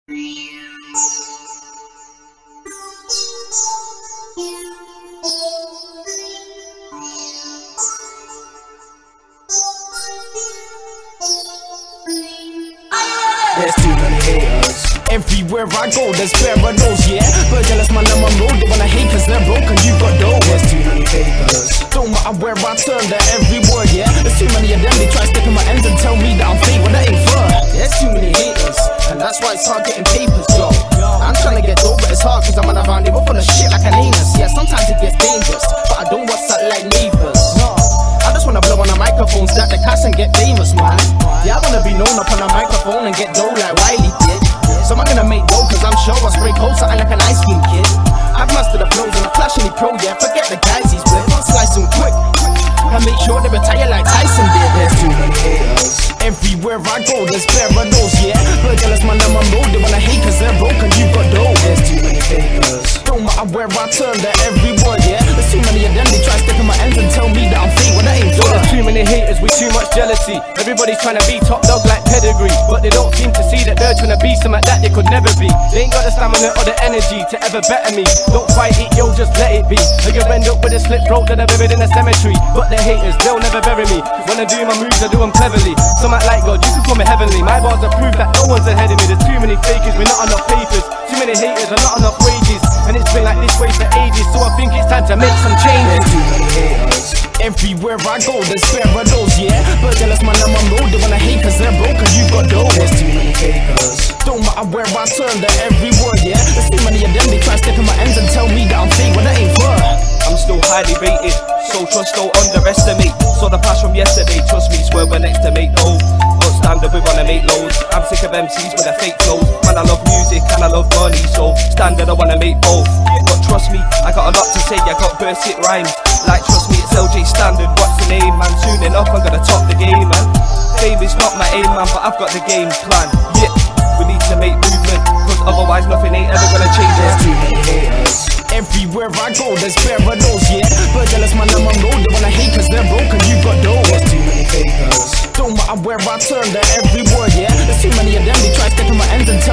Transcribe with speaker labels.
Speaker 1: There's too many haters. Everywhere I go, there's paranoias, yeah. But jealous man, I'm on road. They wanna hate cause they're broken, you got dough. There's too many fakers. Don't matter where I turn, they're everywhere, yeah. There's too many of them, they try sticking my ends and tell me that I'm fake when that ain't fair. There's too many haters, and that's why it's hard getting papers, yo. I'm trying to get dough, but it's hard cause I'm on a rendezvous full of shit like an anus. Yeah, sometimes it gets dangerous, but I don't want that like neighbors. No, I just wanna blow on a microphone, stack the cash and get famous, man. Yeah, I wanna be known up on a microphone and get dough like Wiley did. So I'm gonna make dough cause I'm sure I spray cold something like an ice cream kid. I've mastered the flows and I'm flashing the pro, yeah. Forget the guys he's with, I'll slice them quick and make sure they retire like Tyson did. There's too many haters. Everywhere I go, there's paranoias, yeah. But jealous man, I'm on road. They wanna hate cause they're broken, you got dough. There's too many fakers. Don't matter where I turn, they're everywhere, yeah. There's too many of them, they try sticking my ends and tell me that I'm fake when that ain't fair.
Speaker 2: There's too many haters with too much jealousy. Everybody's trying to be top dog like pedigree, but they don't seem to see that they're trying to be something that they could never be. They ain't got the stamina or the energy to ever better me. Don't fight it, yo, just let it be. Or you end up with a slit throat that are buried in a cemetery. But the haters, they'll never bury me. When I do my moves, I do them cleverly. Some act like God, you can call me heavenly. My bars are proof that no one's ahead of me. There's too many fakers with not enough papers. Too many haters and not enough wages. And it's been like this way for ages, so I think it's time to make some changes.
Speaker 1: There's too many haters.
Speaker 2: Everywhere I go, there's paranoias, yeah. But jealous man, I'm on road. They wanna hate cause they're broken, you got dough.
Speaker 1: There's too many fakers.
Speaker 2: Don't matter where I turn, they're everywhere, yeah. There's too many of them, they try sticking my ends and tell me that I'm fake when that ain't fair.
Speaker 3: I'm still highly rated, so trust, don't underestimate. Saw the past from yesterday, trust me, swear we're next to make dough. Not standard, we wanna make loads. I'm sick of MCs with their fake flows. Man, I love music and I love money, so standard, I wanna make both. But trust me, I got a lot to say, I got burst it rhymes. Like trust me, it's LJ Standard, what's the name, man? Soon enough, I'm gonna top the game, man. Fame is not my aim, man, but I've got the game plan. Yeah, we need to make movement, cause otherwise nothing ain't ever gonna change.
Speaker 1: There's too many haters.
Speaker 2: Everywhere I go, there's paranoias, yeah. But jealous man, I'm on road. They wanna hate cause they're broken, you got dough.
Speaker 1: There's too many fakers.
Speaker 2: Don't matter where I turn, they're everywhere, yeah. There's too many of them, they try sticking my ends and